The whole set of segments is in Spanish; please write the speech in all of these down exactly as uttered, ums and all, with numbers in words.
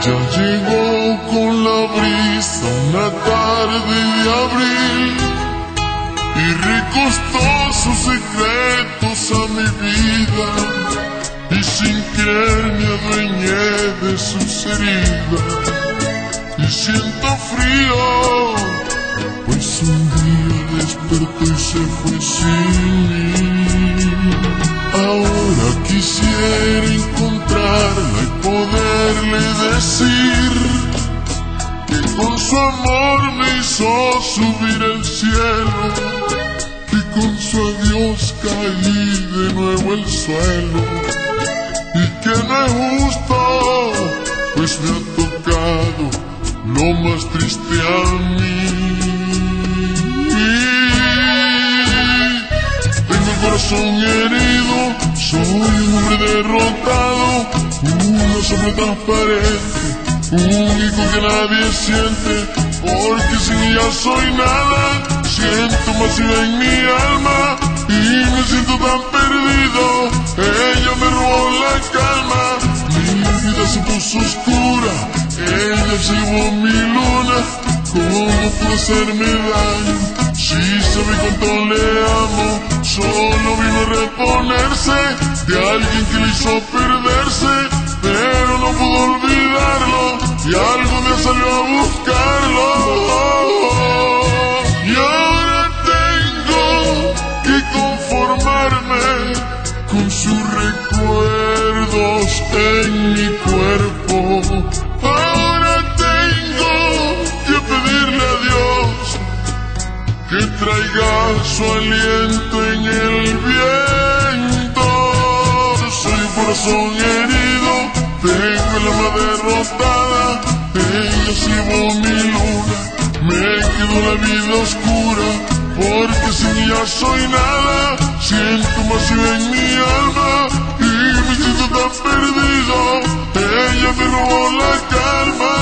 Ella llegó con la brisa una tarde de abril y recostó sus secretos a mi vida, y sin querer me adueñé de sus heridas. Y siento frío, pues un día despertó y se fue sin mí. Ahora quisiera encontrarla y poderle decir que con su amor me hizo subir al cielo, que con su adiós caí de nuevo al suelo, y que no es justo, pues me ha tocado lo más triste a mí. Tengo el corazón herido, soy un hombre derrotado, una sombra transparente, único que nadie siente, porque sin ella soy nada. Siento masiva en mi alma y me siento tan perdido. Ella me robó la calma, mi vida se puso oscura, ella se llevó mi luna. ¿Cómo pudo hacerme daño? Si sabe cuánto le amo, solo vino a reponerse de alguien que le hizo perderse, pero no pudo olvidarlo y algún día salió a buscarlo. Y ahora tengo que conformarme con sus recuerdos en mi cuerpo. Ahora tengo que pedirle a Dios que traiga su aliento en el viento. Soy un corazón herido, tengo el alma derrotada, ella se llevó mi luna, me quedó la vida oscura, porque sin ella soy nada. Siento vacío en mi alma y me siento tan perdido, ella me robó la calma.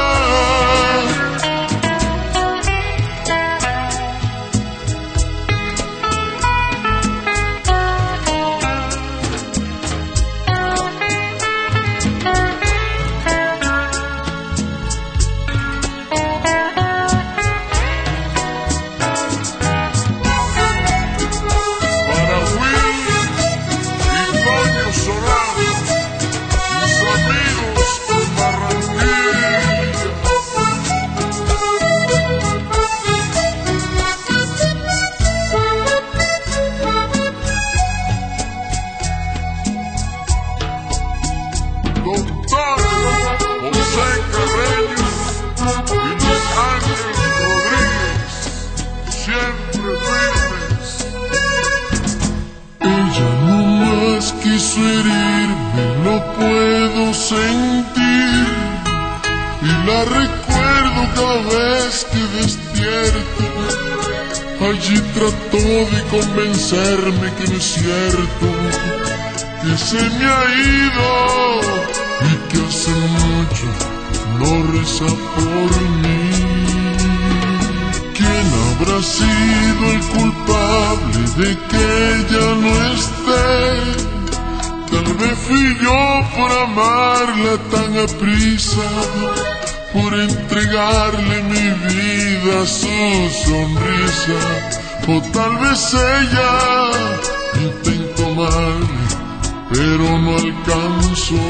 Quiso herirme, lo puedo sentir, y la recuerdo cada vez que despierto. Allí trató de convencerme que no es cierto, que se me ha ido y que hace mucho no reza por mí. ¿Quién habrá sido el culpable de que ella no esté? Tal vez fui yo por amarla tan aprisa, por entregarle mi vida a su sonrisa. O tal vez ella intentó amarme, pero no alcanzó.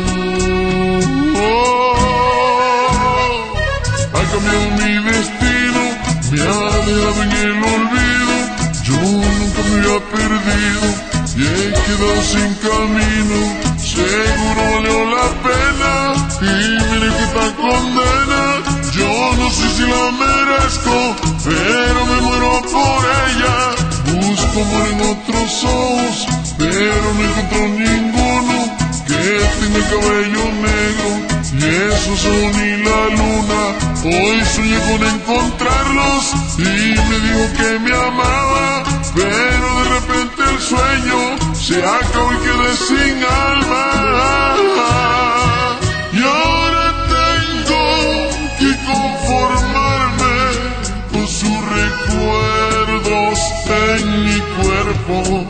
Oh, ha cambiado mi destino, me ha dejado en el olvido. Yo nunca me había perdido y he quedado sin camino, seguro valió la pena, y mire que esta condena, yo no sé si la merezco, pero me muero por ella. Busco amor en otros ojos, pero no encuentro ninguno que tenga el cabello negro y esos ojos ni la luna. Hoy soñé con encontrarlos y me dijo que me amaba, pero de repente el sueño se acabó y quedé sin alma. Y ahora tengo que conformarme con sus recuerdos en mi cuerpo.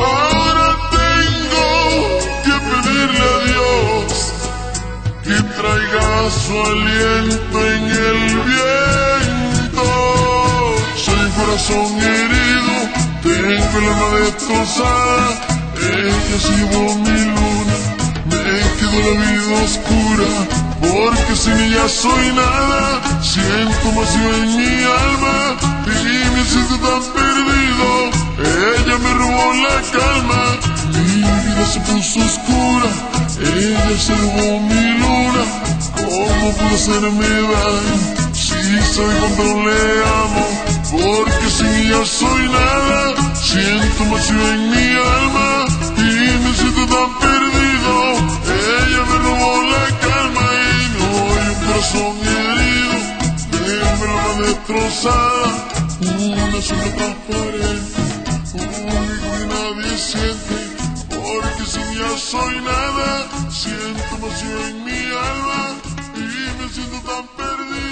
Ahora tengo que pedirle a Dios que traiga traiga su aliento en el viento. Soy un corazón herido, tengo el alma destrozada. Ella ha sido mi luna, me quedó la vida oscura, porque sin ella soy nada. Siento vacío en mi alma y me siento tan perdido. Ella me robó la calma, mi vida se puso oscura. Ella se robó mi luna, ¿cómo pudo hacerme daño? Si sabe cuánto le amo, porque sin ella soy nada. Siento vacío en mi alma y me siento tan perdido. Ella me robó la calma y no hay un corazón herido, déjame la alma destrozada. Una sombra transparente, único que nadie siente, porque sin ella soy nada. Siento vacío en mi alma y me siento tan perdido.